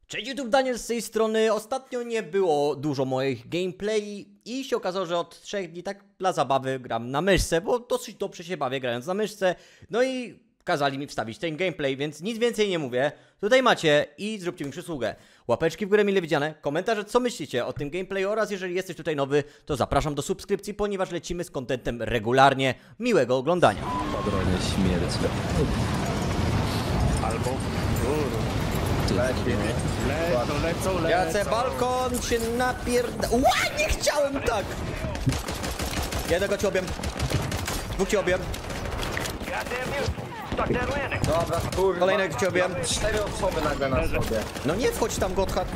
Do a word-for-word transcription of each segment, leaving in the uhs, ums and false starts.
Cześć YouTube, Daniel z tej strony. Ostatnio nie było dużo moich gameplay i się okazało, że od trzech dni tak dla zabawy gram na myszce, bo dosyć dobrze się bawię grając na myszce. No i kazali mi wstawić ten gameplay, więc nic więcej nie mówię. Tutaj macie i zróbcie mi przysługę. Łapeczki w górę mile widziane, komentarze co myślicie o tym gameplayu oraz jeżeli jesteś tutaj nowy, to zapraszam do subskrypcji, ponieważ lecimy z kontentem regularnie. Miłego oglądania. Padronie śmierci. Albo... Lecą, lecą, lecą. Jacę, balkon się napierda... Ła, nie chciałem tak! Jednego ci obiem. Dwóch ci obiem. Dobra, kurwa. Kolejnego ci obiem. Cztery osoby nagle na sobie. No nie wchodź tam, Gotthard.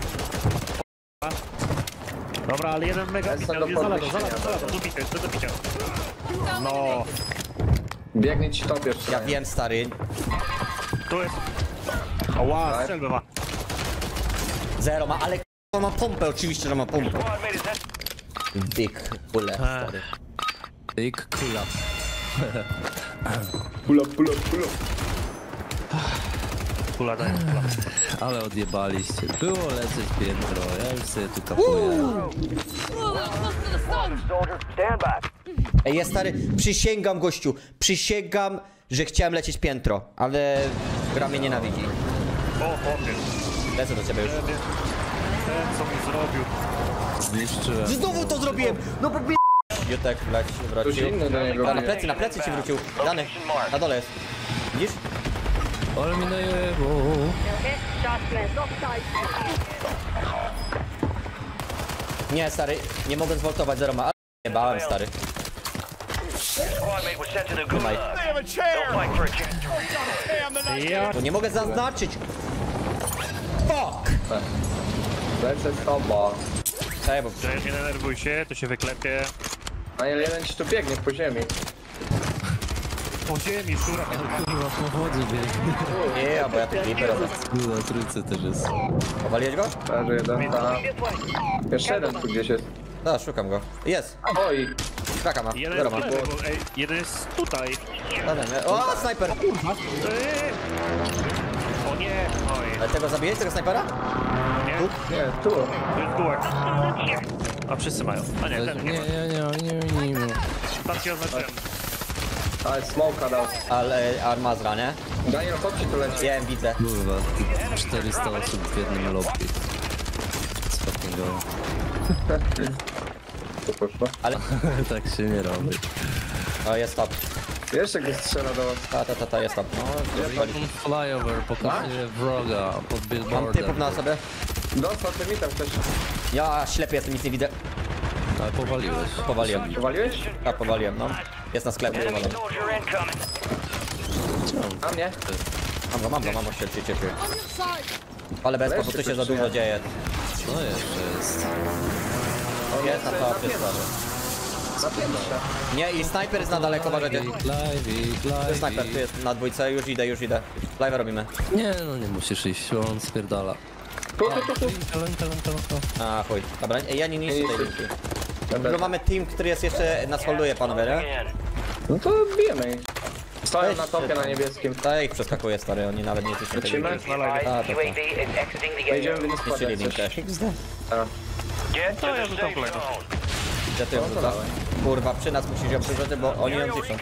Dobra, ale jeden mega Jestem widział, do jest zalado, podniesienia. zalado, zalado, do bicia, do bicia. No, Biegnie ci top jeszcze. Ja wiem, stary. tu jest. Ała, strzelbę ma. Zero ma, ale k***a ma pompę, oczywiście, że ma pompę. Big kule, stary. Big kula. Pula, pula, pula. Pula daje, pula. Ale odjebaliście. Było lecieć piętro, ja już sobie tu kapuję. Ej, ja stary, przysięgam, gościu, przysięgam, że chciałem lecieć piętro, ale gra mnie nienawidzi. O, chłopie. Lecę do ciebie już. Ten, co mi zrobił. Zniszczyłem. Znowu to zrobiłem! No bo b... Jutek, leć, wrócił. inny do niego A, na bije. plecy, na plecy ci wrócił. Dany, na dole jest. Widzisz? Ale mi najebo. Nie, stary, nie mogę zwoltować, zero ma. Ale nie bałem, stary. Trzymaj. Ja... Bo nie mogę zaznaczyć. Fuck! Lecę z toba. Ej, bo... Że nie denerwuj się, to się wyklepie. A jeden ci tu biegnie po ziemi. Po ziemi, szura. Kurwa, po wodzie biegnie. Nie, bo ja tu creeper robię. Na trójce też jest. Powaliłeś go? Leży jeden, ta. Jeszcze jeden tu gdzieś jest. Da, szukam go. Jest! Oj, Kraka ma. Jeden Zero jest ma. w lewo, bo, ej, jeden jest tutaj. Dobra, nie. O, snajper! Eee. O nie, oj. Ale tego zabijeś, tego snajpera? Nie, nie, tu. to jest bułek. A wszyscy mają. A nie, ten Nie, nie ma. nie, nie, nie, nie. Tam się oznaczyłem. Ale smoka dał. Ale armazra, nie? Daniel, chodź ci tu leci. Wiem, widzę. Kurwa, czterysta osób w jednym lobby. Spokojnie go. To poszło? Ale... Tak się nie robi. O, jest top. Jeszcze go strzela do was. Ta, ta, ta, ta, jest top. No, Mam flyover, pokazuje wroga pod mam billboardem. typów na sobie. Dostał, ty mi tam ktoś. Ja ślepy jestem, nic nie widzę. Ale powaliłeś. Powaliłem. Powaliłeś? Ja powaliłem, no. Jest na sklepie, powalony. A mnie? Mam go, mam go, mam go, się cieszy. Ale bez bo tu się za dużo dzieje. No jeszcze jest. Jest na topie, stary. Na piętrze. Nie, i snajper jest na daleko, uważajcie. Live, live, Tu jest snajper, tu jest na dwójce, już idę, już idę. Live robimy. Nie, no nie musisz iść, on spierdala. Tu, tu, tu, tu. Lenka, lenka, lenka. A, chuj. Dobra, ej, ja nie niszczę tej Nie linki. Tylko mamy team, który jest jeszcze, nas holduje, panowie, nie? No to bijemy ich. Stoją Weź na się topie tam. na niebieskim. Ta ich przeskakuje, stary, oni nawet nie ciszą tej Lecimy? linki. Na live. A, to to. Wejdziemy w Niszczyli składzie. linkę. To ja rzucam kolejną. Gdzie ty ją rzucasz? Kurwa, przy nas musisz ją przerzucić, bo oni ją ciszą.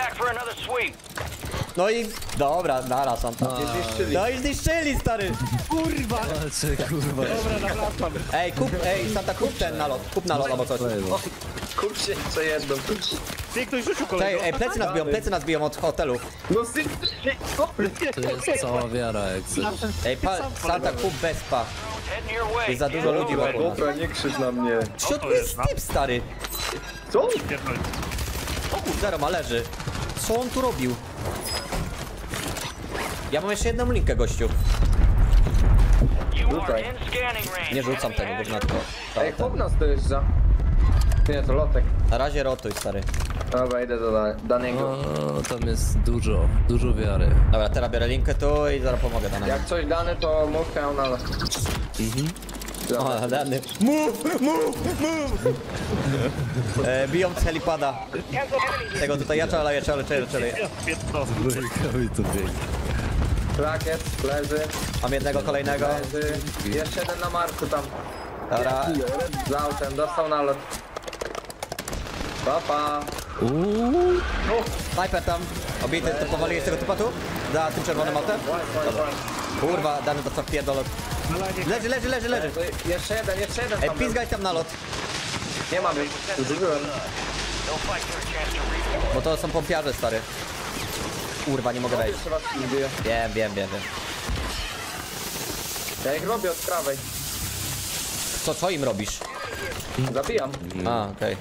No i... Dobra, naraz on tam. Zniszczyli. No i zniszczyli, stary! Kurwa! Walczy, kurwa. Dobra, nawracam. Ej, kup, ej, Santa, kup ten nalot, kup nalot albo coś. O, Kupcie co jedną. Ty, ktoś rzucił Ej, kolejną. ej, plecy nas biją, plecy nas biją od hotelu. No sy... To jest cała wiara, jak chcesz. Ej, pa, Santa, kup bezpa. Jest za dużo ludzi wokół nas. Dobra, nie krzycz na mnie. W środku jest typ, stary. Co? Pierdolę. Zero ma, leży. Co on tu robił? Ja mam jeszcze jedną linkę, gościu. Tutaj. Nie rzucam tego, gówna tylko. Ej, chłop nas dojeżdża. Nie, to lotek. Na razie rotuj, stary. Dobra, idę do da danego. No, tam jest dużo, dużo wiary. Dobra, teraz biorę linkę tu i zaraz pomogę danemu. Jak coś dane, to mów pełna. Mhm. O, dany. Move, move, move! E, biją z helipada. Tego tutaj ja czala, ja czala, czele, czele. Ja pierdolę. Wujkowi to biegnie. Krak jest, leży, Mam jednego kolejnego. leży. Jeszcze jeden na marku tam. Dobra. Z autem, dostał nalot. Papa. Uuu, Sniper tam. Obity, to powaliłeś tego typa tu? Za tym czerwonym autem? Kurwa, dany to co pierdolot. Leży, leży, leży, leży. Jeszcze jeden, jeszcze jeden Ej, tam. pizgaj tam nalot. Nie mamy, zużyłem. Bo to są pompiarze, stary. Kurwa, nie mogę wejść. Jeszcze raz zbiję. Wiem, wiem, wiem, wiem. Ja ich robię od prawej. Co, co im robisz? Zabijam. A, okej.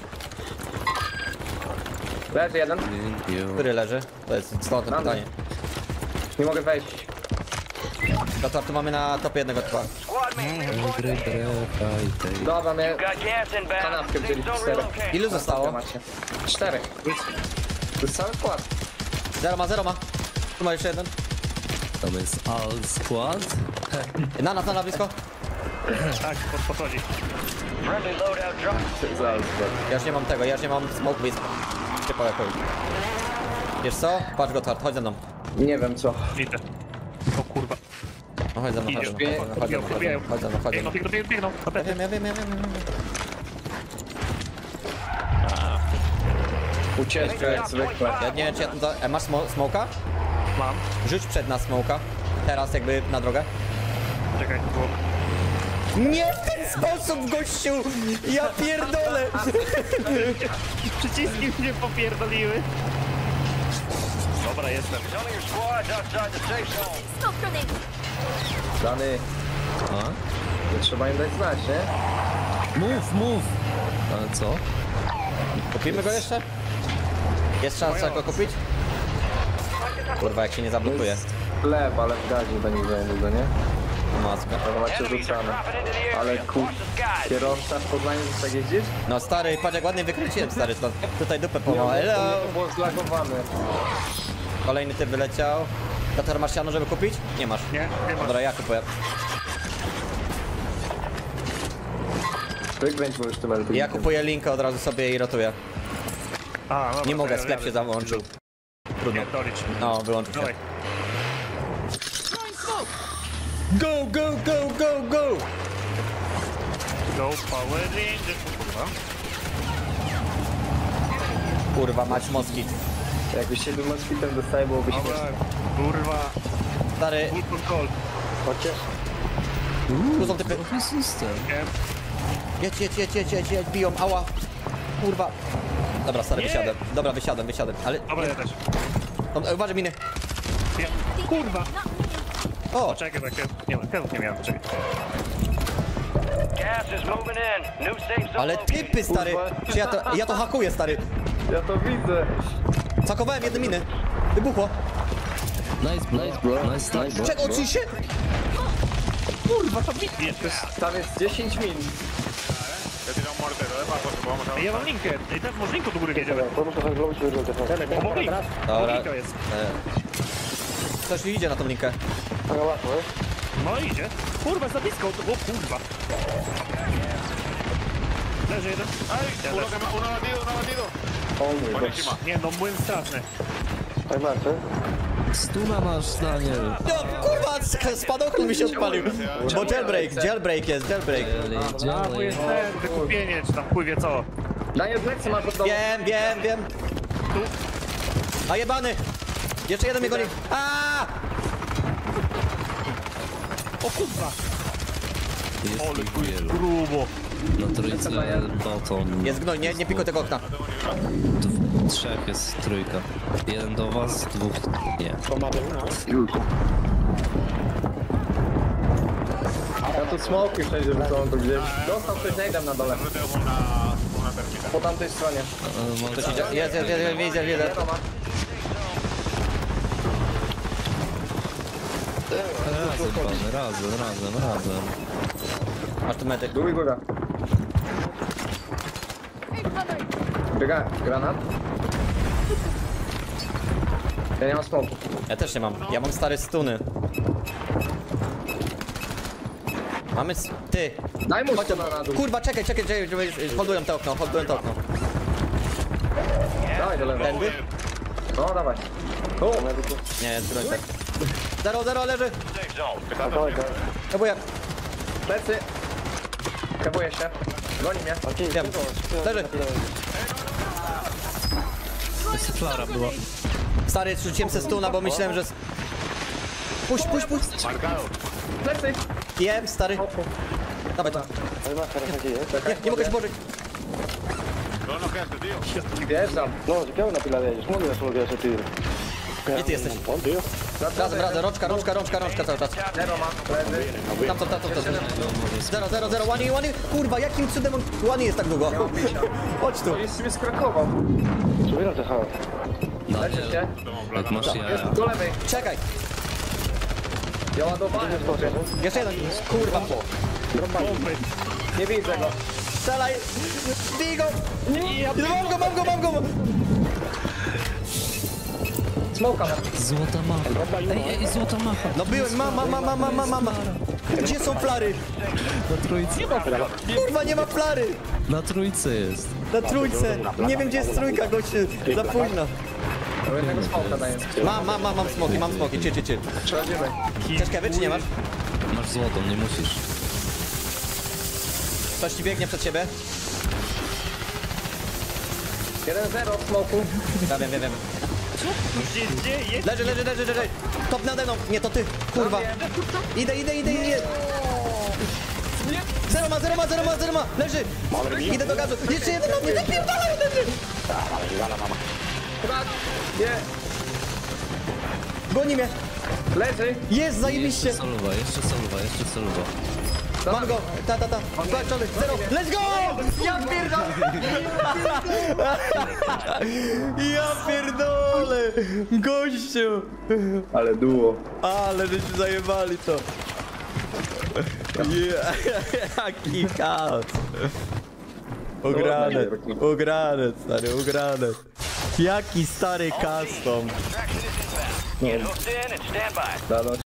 Leży jeden. Który leży? To jest istotne Mamy. pytanie. Nie mogę wejść. No to tu mamy na topie jednego typa. gry, gry, fajtej. Dobra, mnie Got gas inbound. kanapkę wzięli Safe zone cztery. relocated. Ilu zostało? Macie. Cztery. To jest cały skład. Zero ma, zero ma. Tu ma jeszcze jeden. Tam jest all squad. Na nas, na nas blisko. Tak, pod, podchodzi. Friendly loadout drop. Ja już nie mam tego, ja już nie mam smoke blisko. Ciepło jakoś. Wiesz co? Patrz go, Tart, chodź ze mną. Nie wiem co. Widzę. O kurwa. No chodź ze mną, chodź ze mną, chodź ze mną, chodź ze mną, chodź ze mną, chodź ze Biegną, mną. biegną, biegną, biegną. Ja Tapety. wiem, ja wiem, ja wiem, ja wiem. Ucieczka jak zwykle. Ja nie wiem, czy ja tam... za- E, masz smo smoka? Mam. Rzuć przed nas smoka. Teraz jakby na drogę. Czekaj, było. Nie w ten sposób, gościu! Ja pierdolę! Przyciski mnie popierdoliły. Dobra, jestem. Some of your squads outside the safe zone. Smoke grenade. Dany, A? nie trzeba im dać znać, nie? Mów, mów! Ale co? Kupimy go jeszcze? Jest szansa go kupić? Kurwa, jak się nie zablokuje. Chleb, ale w gazie do nich niedługo, nie? Maska. To macie Enemies are rzucane. dropping into the Ale area. kur... Watch the skies. Kierowca w Poznaniu, że tak jeździsz? No stary, patrz jak ładnie wykręciłem, stary, to tutaj dupę No, pomału. Hello! to było zlagowane. Kolejny typ wyleciał. Tatar, masz siano, żeby kupić? Nie masz. Nie, nie ma. Dobra, ja kupuję. Wykręć, bo już tyle. Ja kupuję linkę od razu sobie i rotuję. A, dobra, Nie mogę, to sklep ja się załączył. Trudno. Nie, dolicz. No, wyłączył się. Dawaj. Go, go, go, go, go! Go Power Rangers. Kurwa. Kurwa, mać moskit. Jakbyś się tym moskitem dostaje, byłoby Dobra, śmieszne. kurwa. Stary, Full control. Chodźcie. tu są typy. Nowy system. Nie. Jedź, jedź, jedź, jedź, jedź, jedź, biją, ała. Kurwa. Dobra, stary, Nie. wysiadłem. Dobra, wysiadłem, wysiadłem. Ale... Dobra, ja też. No, e, uważaj miny. Nie. Kurwa. O! Czekaj, tak, ja nie mam, nie miałem, czekaj. Gas is moving in. New safe zone Ale located. typy, stary! Czy ja to, ja to hakuję, stary. Ja to widzę. Zakowałem jedne miny. Wybuchło. Nice, nice, bro. Nice, nice, bro. Czego ci się? Kurwa, to widzisz. Tam jest dziesięć min. Ja mam linkę. I ten może linku do góry wiedziałem. Obok link. Dobra. Linka jest. E, Ktoś idzie na tą linkę. No idzie. Kurwa, za blisko. O kurwa. Leży jeden. Ja też. O mój Boże. Nie no, młyn straszny. Stuna masz, Daniel. No kurwa, sk- spadochron mi się odpalił. Bo jailbreak, jailbreak jest, jailbreak. A, bo jest ten, wykupienie, czy tam chuj wie co. Daniel, plecy masz od domu. Wiem, wiem, wiem. A jebany! Jeszcze jeden mnie goni. Aaaa! O kurwa. Jest ich wielu. Grubo. Na trójce bottom. Jest gnoj, nie, nie pikuj tego okna. D- trzech jest trójka. Jeden do was, dwóch nie. Ja tu smoki wszędzie rzucą tu gdzieś. Dostał ktoś najdem na dole. Po tamtej stronie. E, może- Ktoś idzie. Jest, jest, jest, widzę, widzę. Wiadomo. Razem, pan, razem, razem, razem. Masz tu medyk. Dół i góra. Biega, granat. Ja nie mam smoku. Ja też nie mam. Ja mam stare stuny. Mamy s- ty. Daj mu Chodź stuna na dół. Kurwa, czekaj, czekaj, czekaj, żeby- holdują to okno, holdują to okno. Dawaj do lewej. Tędy? No dawaj. Tu. Nie, jest broń tak. Zero, zero, leży. Safe zone. Próbuję. Plecy. Kabuję się. Goni mnie. Wiem. Leży. To jest flara była. Stary, rzuciłem se stuna, bo myślałem, że... Puść, puść, puść. Plecy. Jem, stary. Dawaj to. Nie, nie mogę się położyć. Wjeżdżam. Gdzie ty jesteś? Razem, razem, rączka, rączka, rączka, rączka cały czas. Zero ma. Leży. Tam, tam, tam, tam, tam. Zero, zero, zero, one, one. Kurwa, jakim cudem on... One jest tak długo. Chodź tu. Jest sobie skrakował. No Leczysz się. nie, jak masz jaja. Jest do lewej. Czekaj. Ja ładowałem. Jeszcze jeden. Kurwa. Nie widzę go. Strzelaj. Bij go. Mam go, mam go, mam go. Smoka ma. Złota macha. Ej, ej, złota macha. No byłem, mama, mama, mama, mama. Gdzie są flary? Na trójce. Kurwa, nie ma flary. Na trójce jest. Na trójce. Nie wiem, gdzie jest trójka, gościu. Za późno. Do jednego smoka daję. Mam, mam, mam, mam smoki, mam smoki. Cie, cie, cie. Przechodzimy. Chcesz kewy, czy nie masz? Masz złotą, nie musisz. Ktoś ci biegnie przed siebie? jeden zero w smoku. Ja wiem, wiem, wiem. Gdzie, gdzie jest? Leży, leży, leży, leży. Top nade mną. Nie, to ty. Kurwa. Idę, idę, idę, idę. Zero ma, zero ma, zero ma, zero ma. Leży. Idę do gazu. Jeszcze jeden ma mnie. Zapierdala jeden. Krak. Nie. Goni mnie. Leży. Jest, zajebiście. Jeszcze solowa, jeszcze solowa, jeszcze solowa. Mam go. Ta, ta, ta. Skończony. Zero. Let's go. Ja pierdolę. Ja pierdolę. Gościu. Ale duo. Ale żeśmy zajebali to. Yeah. Jaki chaos. Ugrane, ugrane, stary, ugrane. Jaki stary custom. Hooked in and stand by. Da, no,